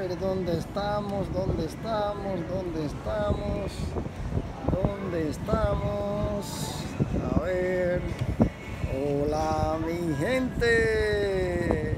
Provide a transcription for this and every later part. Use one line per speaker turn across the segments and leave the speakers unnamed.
ver dónde estamos, dónde estamos, dónde estamos, dónde estamos. A ver. Hola mi gente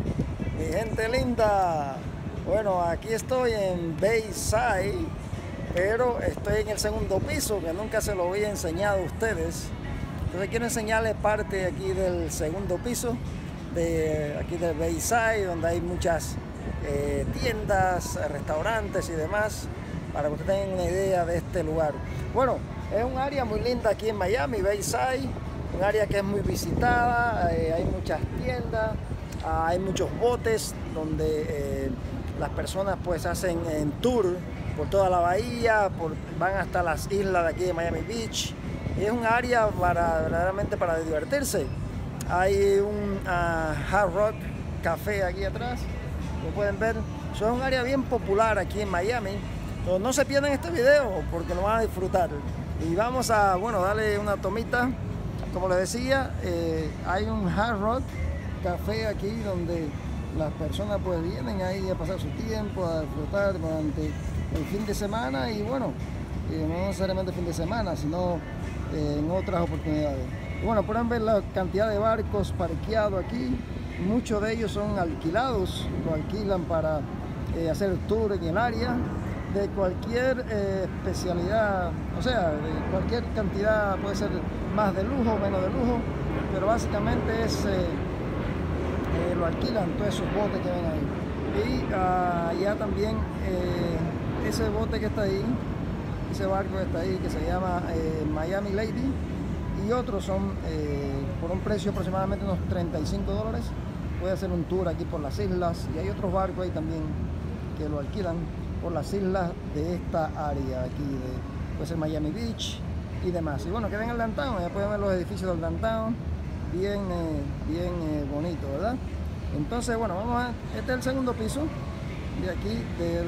linda. Bueno, aquí estoy en Bayside, pero estoy en el segundo piso, que nunca se lo había enseñado a ustedes. Entonces quiero enseñarles parte aquí del segundo piso de aquí del Bayside, donde hay muchas tiendas, restaurantes y demás, para que ustedes tengan una idea de este lugar. Bueno, es un área muy linda aquí en Miami, Bayside, un área que es muy visitada, hay muchas tiendas, hay muchos botes donde las personas pues hacen en tour por toda la bahía, van hasta las islas de aquí de Miami Beach, y es un área verdaderamente para divertirse. Hay un Hard Rock Café aquí atrás, como pueden ver. Eso es un área bien popular aquí en Miami. Entonces, no se pierdan este video porque lo van a disfrutar. Y vamos a, bueno, darle una tomita. Como les decía, hay un Hard Rock Café aquí donde las personas pues vienen ahí a pasar su tiempo, a disfrutar durante el fin de semana. Y bueno, no necesariamente fin de semana, sino en otras oportunidades. Y bueno, pueden ver la cantidad de barcos parqueados aquí. Muchos de ellos son alquilados, lo alquilan para hacer tour en el área de cualquier especialidad, o sea, de cualquier cantidad, puede ser más de lujo, menos de lujo, pero básicamente es lo alquilan todos esos botes que ven ahí. Y ya también ese bote que está ahí, ese barco que está ahí, que se llama Miami Lady, y otros son por un precio aproximadamente unos $35. Puede hacer un tour aquí por las islas, y hay otros barcos ahí también que lo alquilan por las islas de esta área aquí, puede ser Miami Beach y demás. Y bueno, que ven el downtown, ya pueden ver los edificios del downtown, bien bonito, ¿verdad? Entonces, bueno, este es el segundo piso de aquí del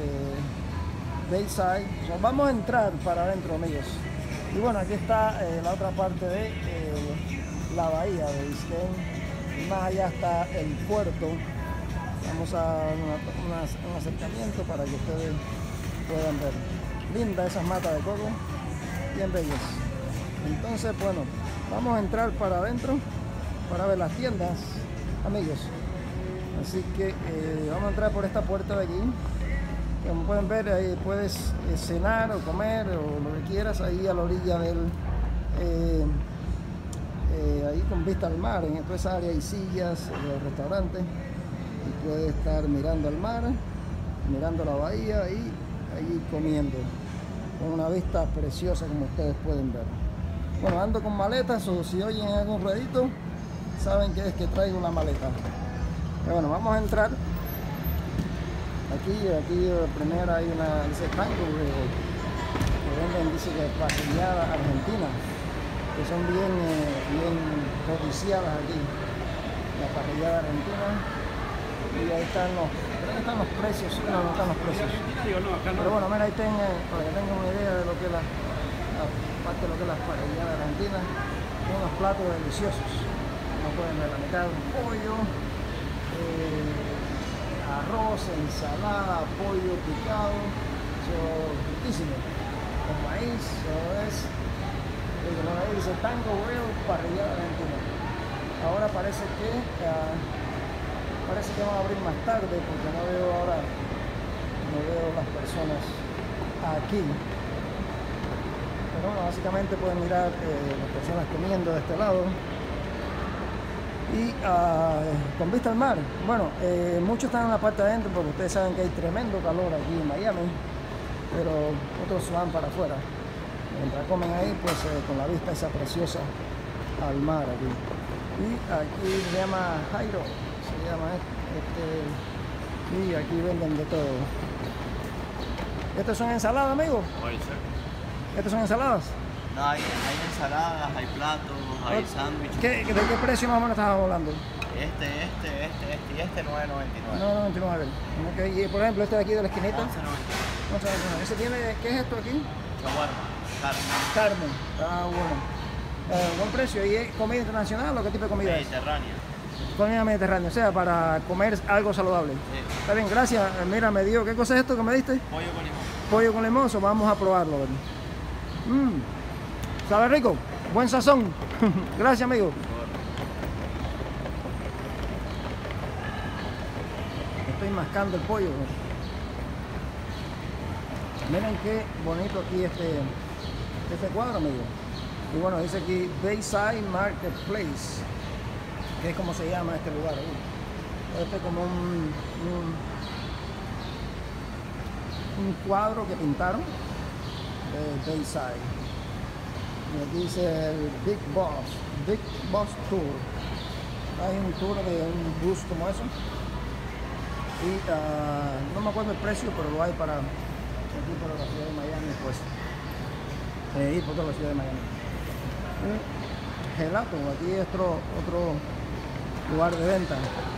Bayside. O sea, vamos a entrar para adentro, amigos. Y bueno, aquí está la otra parte de la bahía de Biscayne, y más allá está el puerto. Vamos a un acercamiento para que ustedes puedan ver. Linda esas matas de coco, bien bellas. Entonces, bueno, vamos a entrar para adentro para ver las tiendas, amigos. Así que vamos a entrar por esta puerta de aquí. Como pueden ver, ahí puedes cenar o comer o lo que quieras ahí a la orilla del ahí con vista al mar. En toda esa área hay sillas, restaurantes, y puedes estar mirando al mar, mirando la bahía y ahí comiendo con una vista preciosa, como ustedes pueden ver. Bueno, ando con maletas, o si oyen algún ruidito, saben que es que traigo una maleta. Pero bueno, vamos a entrar. Aquí primero hay una, dice Tango, que venden, dice que parrilladas argentinas, que son bien codiciadas aquí, la parrillada argentina. Y ahí están los precios, no están los precios. Pero bueno, mira, ahí para que tengan una idea de lo que es parte de lo que es la parrillada argentina, unos platos deliciosos. Como pueden ver, la mitad de un pollo, arroz, ensalada, pollo picado, riquísimo, con maíz. Eso es lo que dice Tango Grill, parrillada argentina. Ahora parece que van a abrir más tarde, porque no veo las personas aquí. Pero bueno, básicamente pueden mirar las personas comiendo de este lado y con vista al mar. Bueno, muchos están en la parte de adentro porque ustedes saben que hay tremendo calor aquí en Miami, pero otros van para afuera. Mientras comen ahí, pues con la vista esa preciosa al mar aquí. Y aquí se llama Jairo, se llama y aquí venden de todo. ¿Estos son ensaladas, amigo?
Puede ser.
¿Estos son ensaladas?
No, hay ensaladas, hay platos, hay sándwiches.
¿De qué precio más o menos estás hablando?
Este y este $9.99.
9.99. Okay. Y por ejemplo, este de aquí de la esquinita.
11.99.
¿Ese tiene, qué es esto aquí?
Shawarma, carne.
Carne. Ah, bueno. Buen precio. ¿Y es comida internacional o qué tipo de comida es?
Mediterránea.
Comida mediterránea, o sea, para comer algo saludable.
Sí.
Está bien, gracias. Mira, me dio, ¿qué cosa es esto que me diste?
Pollo con limón.
Pollo con limón, so vamos a probarlo. ¿Sabe rico? Buen sazón. Gracias, amigo. Estoy mascando el pollo. Miren qué bonito aquí este cuadro, amigo. Y bueno, dice aquí Bayside Marketplace, que es como se llama este lugar. Este es como un cuadro que pintaron de Bayside. Y aquí dice el Big Boss Tour. Hay un tour de un bus como eso. Y no me acuerdo el precio, pero lo hay para aquí por la ciudad de Miami, pues ir por toda la ciudad de Miami. Gelato, aquí es otro lugar de venta.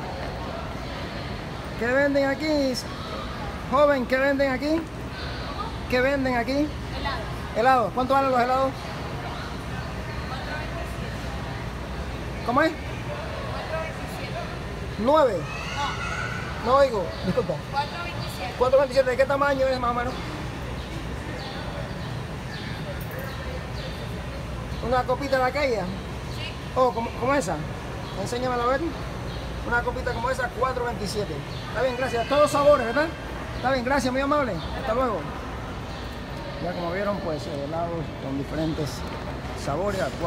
¿Qué venden aquí? Joven, ¿qué venden aquí? ¿Qué venden aquí?
Helado.
Helados. ¿Cuánto valen los helados?
4.27.
¿Cómo es?
4.27.
9. No oigo, disculpa.
4.27.
4.27, ¿de qué tamaño es más o menos? ¿Una copita de la calle?
Sí.
Oh, ¿como esa? Enséñamela a ver. Una copita como esa, 4.27. Está bien, gracias. Todos sabores, ¿verdad? Está bien, gracias, muy amable. Hasta luego. Ya como vieron, pues helados con diferentes sabores a 4.27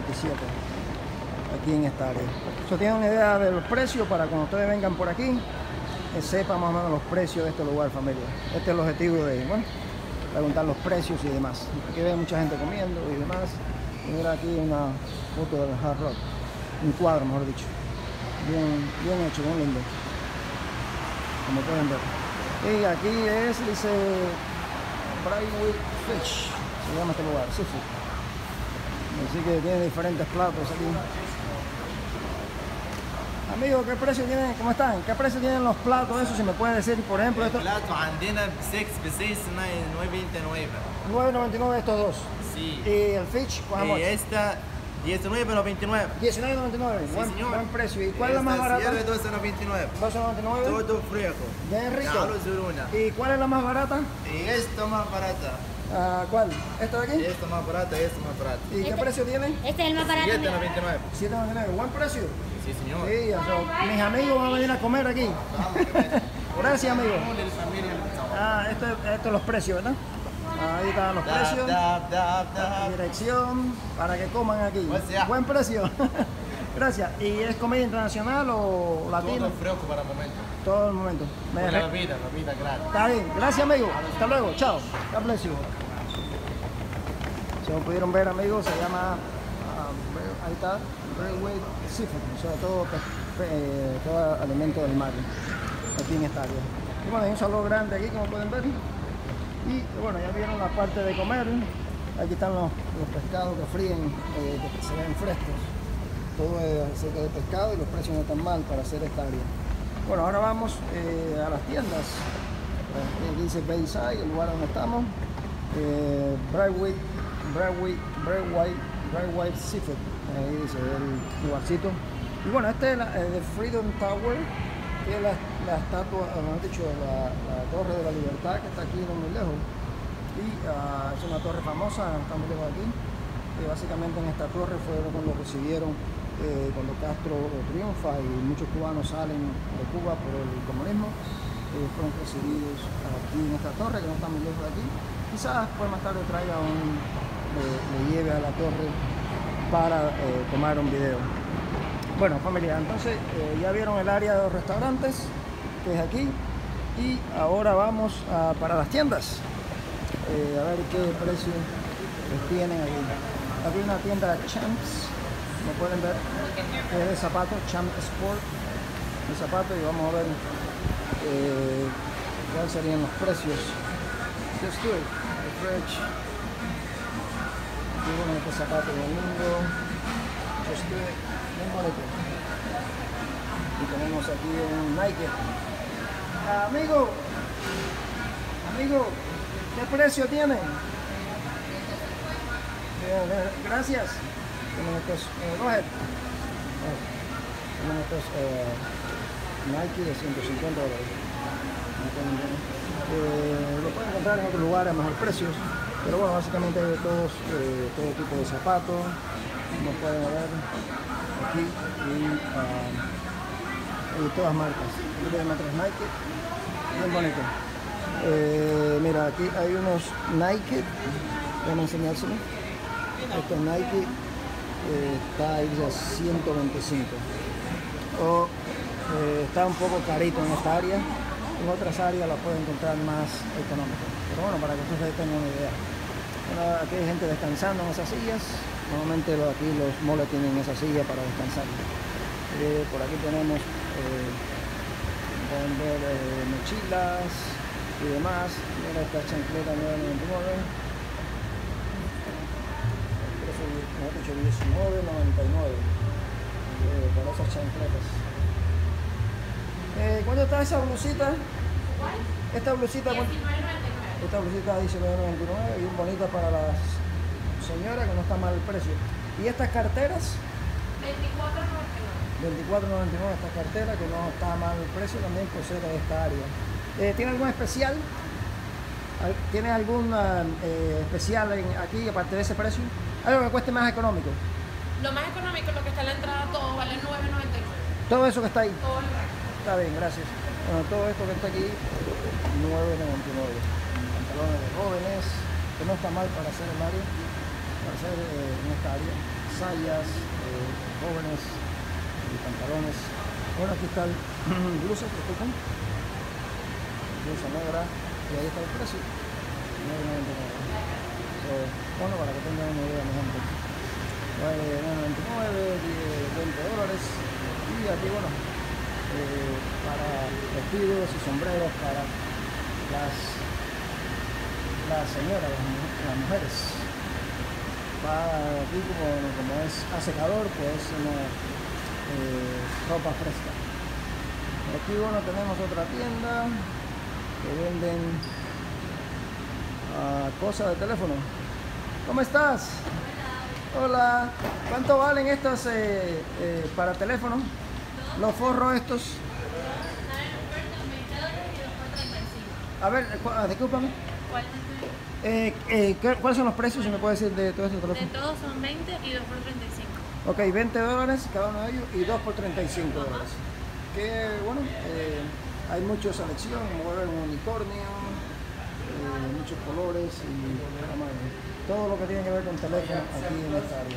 aquí en esta área. Eso tiene una idea de los precios para cuando ustedes vengan por aquí, sepan más o menos los precios de este lugar, familia. Este es el objetivo de, bueno, preguntar los precios y demás. Aquí ve mucha gente comiendo y demás. Y mira aquí una foto del Hard Rock, un cuadro, mejor dicho. Bien hecho, bien lindo. Como pueden ver. Y aquí dice Brightwood Fish, se llama este lugar, seafood. Así que tiene diferentes platos aquí. Amigos, ¿qué precio tienen? ¿Cómo están? ¿Qué precio tienen los platos? Eso, si me pueden decir, por ejemplo, esto.
plato عندنا ب6 9.99.
9.99 estos dos.
Sí.
Y el fish, ¿cuánto?
Y esta 19.99.
19.99. Buen precio. ¿Y cuál es la más barata?
12.99.
12.99.
Todo fresco.
Bien rico.
تعالوا زورونا.
¿Y cuál es la más barata?
Y esto más barata.
¿Cuál? ¿Esta de aquí?
Y esto más barata, y esto más barata.
¿Y qué precio tiene?
Este es el más barato.
7.99.
7.99. Buen precio.
Sí, señor.
Sí, mis amigos van a venir a comer aquí. Gracias, amigo. Esto es los precios, ¿verdad? Ahí están los precios. Dirección para que coman aquí. Buen precio. Gracias. ¿Y es comida internacional o latina?
Todo fresco para el momento.
Todo el momento.
La vida gratis.
Está bien. Gracias, amigo. Hasta luego. Chao. God bless you. Como pudieron ver, amigos, se llama ahí está Brightwood Seafood, o sea, todo alimento del mar aquí en esta área. Y bueno, hay un salón grande aquí, como pueden ver. Y bueno, ya vieron la parte de comer. Aquí están los pescados que fríen, que se ven frescos. Todo es acerca de pescado y los precios no están mal para hacer esta área. Bueno, ahora vamos a las tiendas. Aquí dice Bayside, el lugar donde estamos. Brightwood Seafood. Ahí dice el lugarcito. Y bueno, este es el Freedom Tower, que es la estatua, mejor dicho, la Torre de la Libertad, que está aquí no muy lejos. Y es una torre famosa, no está muy lejos de aquí. Y básicamente en esta torre fue cuando recibieron, cuando Castro triunfa y muchos cubanos salen de Cuba por el comunismo, fueron recibidos aquí en esta torre, que no está muy lejos de aquí. Quizás pues más tarde traiga le lleve a la torre para tomar un video. Bueno, familia, entonces ya vieron el área de los restaurantes, que es aquí, y ahora vamos para las tiendas, a ver qué precios tienen aquí. Aquí hay una tienda de Champs, como pueden ver, que es de zapatos, Champ Sport, de zapatos, y vamos a ver cuáles serían los precios. Just do it, fresh. Aquí bueno, este zapato domingo, just do it, bien bonito. Y tenemos aquí un Nike. Amigo, ¿qué precio tiene? Gracias. Tienen estos, go ahead. Tienen estos Nike de $150. Lo pueden encontrar en otros lugares a mejor precios, pero bueno, básicamente hay de todo tipo de zapatos, como pueden ver aquí, y todas marcas. Aquí tenemos otros Nike, bien bonito. Mira, aquí hay unos Nike, voy a enseñárselo. Estos Nike está ahí a 125. Está un poco carito en esta área. En otras áreas la pueden encontrar más económica. Pero bueno, para que ustedes tengan una idea. Bueno, aquí hay gente descansando en esas sillas. Normalmente aquí los moles tienen esa silla para descansar. Por aquí tenemos pueden ver mochilas y demás. Mira esta chancleta 9.99. El precio de 19.99 para esas chancletas. ¿Cuánto está esa blusita?
¿Cuál?
Esta blusita,
19.99.
esta blusita dice 19.99, bien bonita para las señoras, que no está mal el precio. ¿Y estas carteras?
24.99.
24.99 esta cartera, que no está mal el precio también por ser de esta área. ¿Tiene algún especial? ¿Tiene algún especial aquí aparte de ese precio? ¿Algo que cueste más económico?
Lo más económico, lo que está en la entrada, todo vale 9.99.
Todo eso que está ahí.
Todo el resto.
Está bien, gracias. Bueno, todo esto que está aquí, 9.99. Pantalones de jóvenes, que no está mal para hacer el área, para hacer en esta área. Sayas, jóvenes y pantalones. Bueno, aquí está el blusa, disculpen. Blusa negra, y ahí está el precio. 9.99. Bueno, para que tengan una idea, mi gente. Vale, 9.99, $20. Y aquí, bueno, para vestidos y sombreros para las señoras, las mujeres. Aquí como es a secador, pues una ropa fresca. Aquí, bueno, tenemos otra tienda que venden cosas de teléfono. ¿Cómo estás? Hola. ¿Cuánto valen estos para teléfono? Los forros estos. A ver, discúlpame. ¿Cuáles son los precios, si me puedes decir, de todo este teléfono?
De todos son 20 y 2 por 35.
Ok, $20 cada uno de ellos y 2 por $35. Que bueno, hay mucha selección, como ver un unicornio, muchos colores y todo lo que tiene que ver con teléfono aquí en esta área.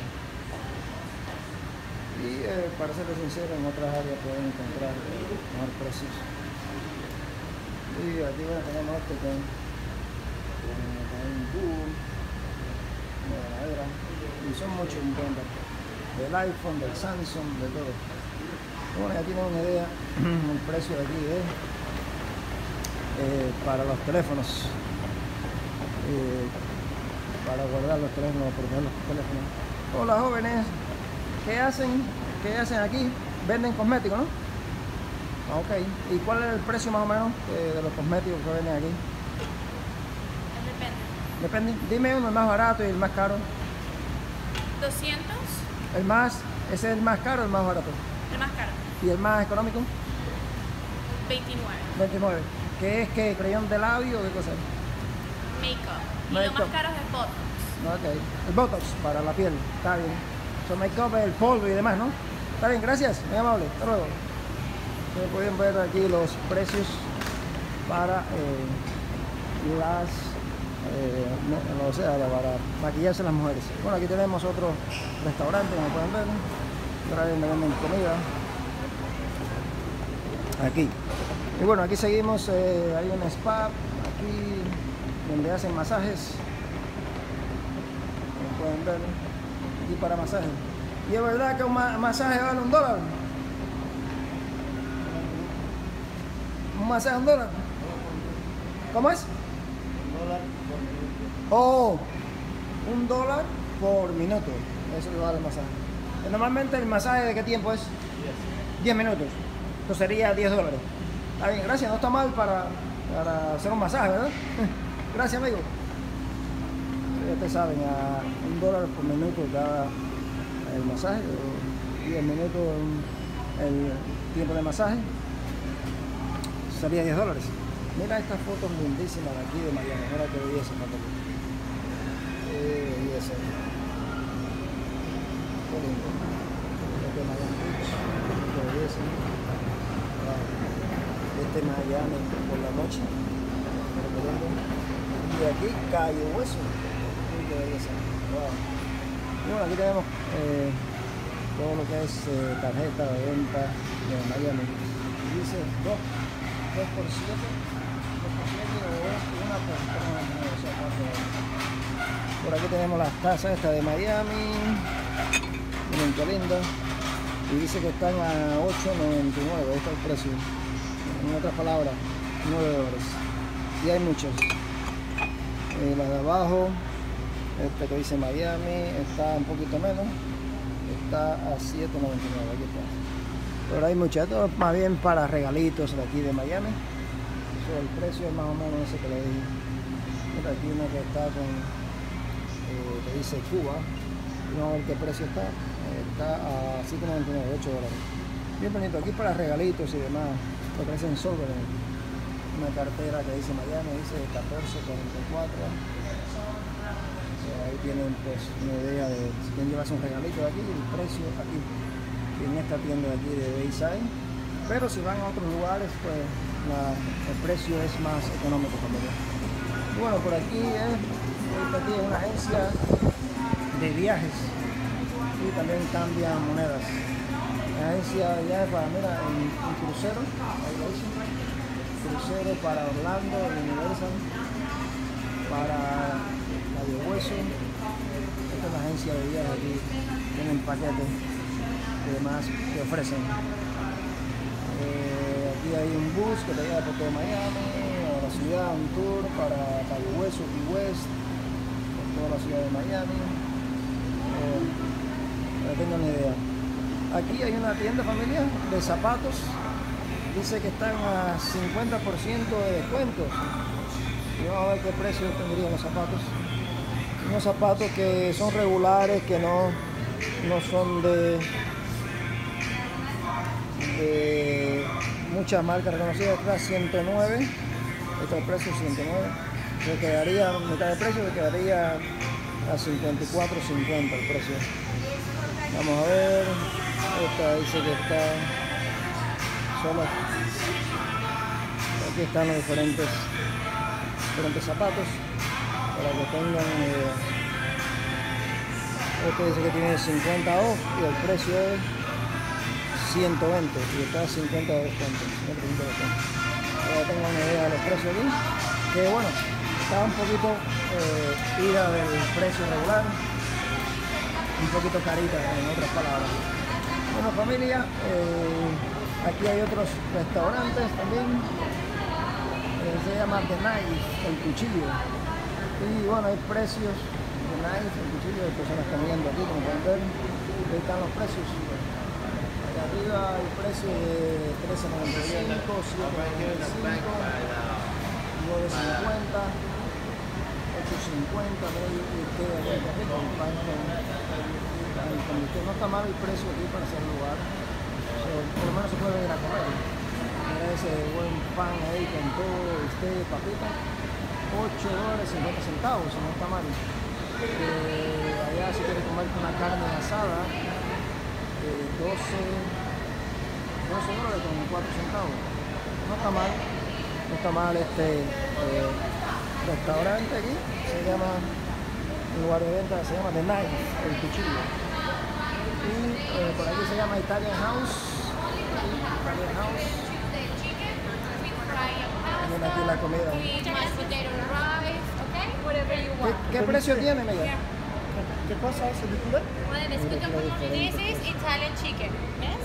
Y para serles sincero, en otras áreas pueden encontrar mejor precios. Y aquí bueno, tenemos este con un búho, una ganadera, y son muchos inventos del iPhone, del Samsung, de todo. Bueno, ya tienen una idea el precio de aquí para los teléfonos, para guardar los teléfonos, proteger los teléfonos. Hola jóvenes, ¿qué hacen aquí? Venden cosméticos, ¿no? Ok, ¿y cuál es el precio más o menos de los cosméticos que venden aquí?
Depende.
Depende, dime uno, el más barato y el más caro.
200,
¿Ese es el más caro o el más barato?
el más caro.
¿Y el más económico?
29.
29. ¿Qué es? ¿Qué? ¿Creyón de labio o qué cosa es?
Make-up. Y lo
Make-up.
más caro es el Botox.
Ok, el Botox para la piel, está bien. Make-up, el polvo y demás, ¿no? Está bien, gracias, muy amable, hasta luego. Ustedes pueden ver aquí los precios para para maquillarse las mujeres. Bueno, aquí tenemos otro restaurante, como pueden ver, donde venden comida. Aquí. Y bueno, aquí seguimos, hay un spa, aquí donde hacen masajes. Como pueden ver, aquí para masajes. Y es verdad que un masaje vale $1. Un masaje $1. ¿Cómo es? Oh, $1 por minuto. Eso le vale el masaje. Normalmente el masaje, ¿de qué tiempo es? 10 minutos. Entonces sería $10. Está bien, gracias. No está mal para hacer un masaje, ¿verdad? Gracias, amigo. Ya ustedes saben, a $1 por minuto cada el masaje, o 10 minutos el tiempo de masaje. Salía $10. Mira estas fotos lindísimas de aquí de Miami. Mira qué belleza, qué belleza. Qué lindo. Este Miami Beach, qué belleza. Wow. Este Miami por la noche. Y aquí Cayo Hueso. Qué belleza. Wow. Y bueno, aquí tenemos todo lo que es tarjeta de venta de Miami. Y dice 2 por 7 o 1 por 3, o sea, 4. Por aquí tenemos las tazas estas de Miami. Miren qué linda. Y dice que están a $8.99. Este es el precio. En otras palabras, $9. Y hay muchas. Las de abajo, este que dice Miami, está un poquito menos. Está a $7.99. Aquí está. Pero hay muchas. Esto es más bien para regalitos de aquí de Miami. Eso, el precio es más o menos ese que le dije. Mira, aquí uno que está con que dice Cuba. Vamos a ver qué precio está. Está a $7.99, $8. Bien bonito. Aquí para regalitos y demás. Lo que dicen sobre una cartera que dice Miami, dice 14.44. Ahí tienen pues una idea de si quieren llevarse un regalito de aquí, el precio aquí en esta tienda de aquí de Bayside. Pero si van a otros lugares, pues el precio es más económico también. Y bueno, por aquí es una agencia de viajes y también cambian monedas. La agencia de viajes para, mira, en crucero, ahí lo dicen, crucero para Orlando, Universal, para Cayo Hueso. Esta es la agencia de viajes aquí, tienen paquetes y demás que ofrecen. Aquí hay un bus que te lleva por todo Miami, a la ciudad, un tour para Cayo Hueso, Key West, por toda la ciudad de Miami. No tengo ni idea. Aquí hay una tienda, familia, de zapatos. Dice que están a 50% de descuentos. Y vamos a ver qué precio tendrían los zapatos. Unos zapatos que son regulares, que no son de muchas marcas reconocidas. Está a 109. Este es el precio, 109. Se quedaría, mitad de precio, se quedaría a 54.50 el precio. Vamos a ver. Esta dice que está solo. Aquí están los diferentes zapatos para que tengan. Este dice que tiene 50 off y el precio es 120 y está a 50 de descuento. Ahora tengo una idea de los precios aquí, que bueno, está un poquito ida del precio regular, un poquito carita en otras palabras. Bueno, familia, aquí hay otros restaurantes también. Se llama The Knife, el cuchillo. Y bueno, hay precios. The Knife, el cuchillo, hay personas comiendo aquí, como pueden ver. Ahí están los precios. Aquí arriba hay precio de $13.95, $7.95, $9.50. No está mal el precio aquí para hacer lugar. Por lo menos se puede ir a comer. Mira ese buen pan ahí con todo, papita. $8.50, no está mal. Allá si quieres comer una carne asada, $12 con 4 centavos. No está mal. No está mal este restaurante aquí. Se llama, un lugar de venta se llama The Knife, el cuchillo. Y por aquí se llama Italian House. Italian House. Miren aquí la comida. ¿Qué precio tiene, Miguel? ¿Qué cosa es?
This is Italian chicken. Yes?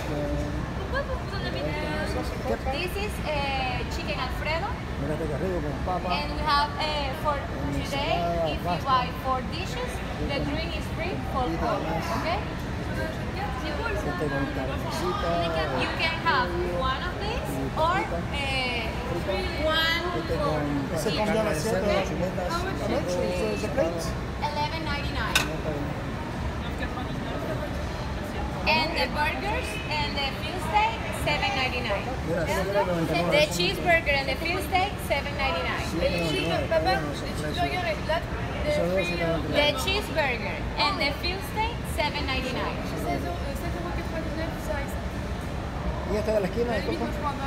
This is chicken Alfredo.
Mírate que rico con papa.
And we have for today, if you buy 4 dishes, the drink is free for 4. Okay?
Este con carnecita.
You can have one of these or one
Este
for
con carne de cerdo, chuletas.
$11.99. And the burgers and the field steak, $7.99.
Mira, 7.99.
The cheeseburger and the field steak, $7.99.
7.99. Esos dos, 7.99.
The cheeseburger and the field steak, $7.99.
Y este de la esquina, disculpa.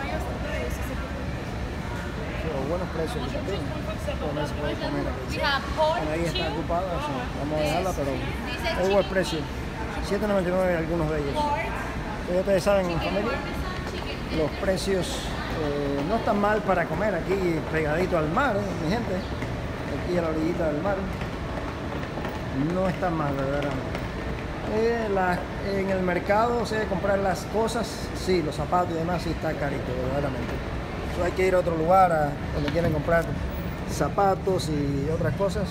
Pero buenos precios que tienen. Con eso puede comer aquí.
We have pork,
Bueno, ahí está
cheese,
ocupada, sí. Vamos a dejarla, pero
Dice
es buen precio. 7.99 algunos de ellos.
pork,
Pero ya ustedes saben,
chicken
familia,
parmesan, chicken.
los precios no están mal para comer aquí pegadito al mar, mi gente. Aquí a la orillita del mar. No está mal, verdaderamente. En el mercado, o sea, comprar las cosas, sí, los zapatos y demás, sí está carito, verdaderamente. So, hay que ir a otro lugar donde quieren comprar zapatos y otras cosas.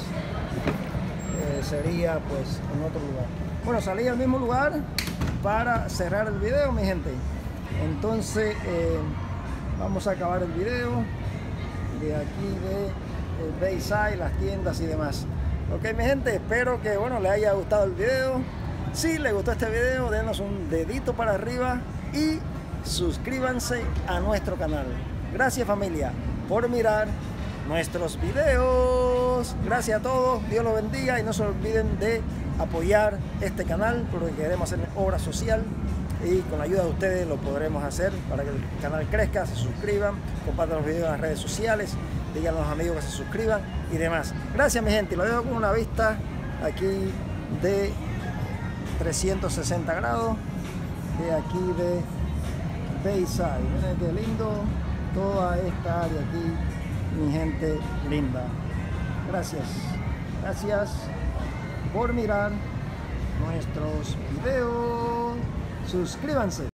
Sería pues en otro lugar. Bueno, salí al mismo lugar para cerrar el video, mi gente. Entonces, vamos a acabar el video de aquí de Bayside, las tiendas y demás. Ok, mi gente, espero que bueno, les haya gustado el video. Si les gustó este video, denos un dedito para arriba y suscríbanse a nuestro canal. Gracias, familia, por mirar nuestros videos. Gracias a todos, Dios los bendiga y no se olviden de apoyar este canal porque queremos hacer obra social y con la ayuda de ustedes lo podremos hacer para que el canal crezca. Se suscriban, compartan los videos en las redes sociales, digan a los amigos que se suscriban y demás. Gracias, mi gente, y lo dejo con una vista aquí de 360 grados de aquí de Bayside. Miren qué lindo toda esta área aquí, mi gente linda. Gracias, gracias por mirar nuestros videos. Suscríbanse.